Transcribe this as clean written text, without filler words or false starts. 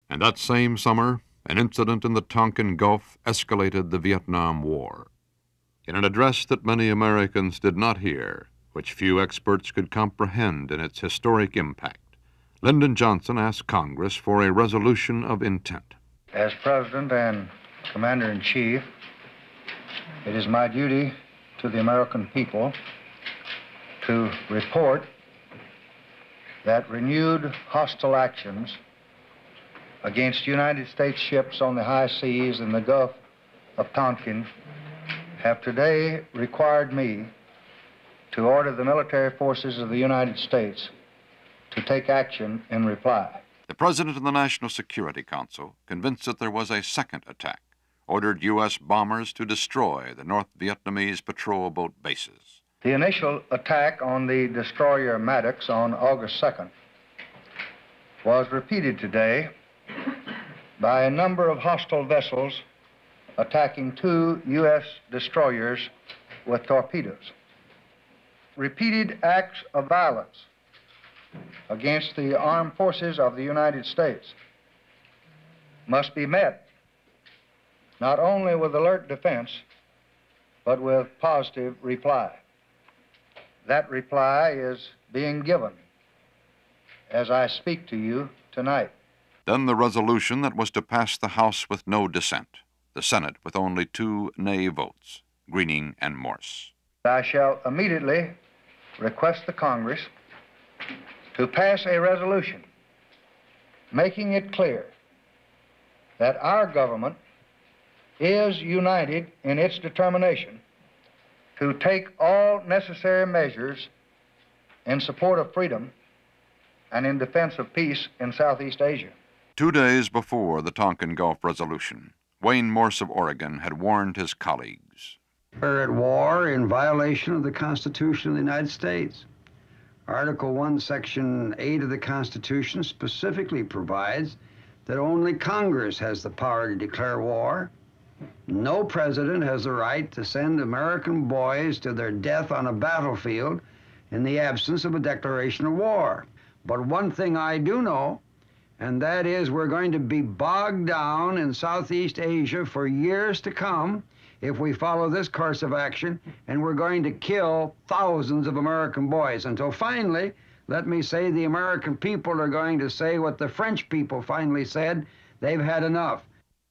And that same summer, an incident in the Tonkin Gulf escalated the Vietnam War. In an address that many Americans did not hear, which few experts could comprehend in its historic impact, Lyndon Johnson asked Congress for a resolution of intent. As President and Commander-in-Chief, it is my duty to the American people to report that renewed hostile actions against United States ships on the high seas in the Gulf of Tonkin have today required me to order the military forces of the United States to take action in reply. The President of the National Security Council, convinced that there was a second attack, ordered U.S. bombers to destroy the North Vietnamese patrol boat bases. The initial attack on the destroyer Maddox on August 2nd was repeated today by a number of hostile vessels attacking 2 U.S. destroyers with torpedoes. Repeated acts of violence against the armed forces of the United States must be met not only with alert defense, but with positive reply. That reply is being given as I speak to you tonight. Then the resolution that was to pass the House with no dissent, the Senate with only 2 nay votes, Greening and Morse. I shall immediately request the Congress to pass a resolution making it clear that our government is united in its determination to take all necessary measures in support of freedom and in defense of peace in Southeast Asia. 2 days before the Tonkin Gulf Resolution, Wayne Morse of Oregon had warned his colleagues. We're at war in violation of the Constitution of the United States. Article 1, Section 8 of the Constitution specifically provides that only Congress has the power to declare war. No president has the right to send American boys to their death on a battlefield in the absence of a declaration of war. But one thing I do know, and that is we're going to be bogged down in Southeast Asia for years to come if we follow this course of action, and we're going to kill thousands of American boys until finally, let me say, the American people are going to say what the French people finally said: they've had enough.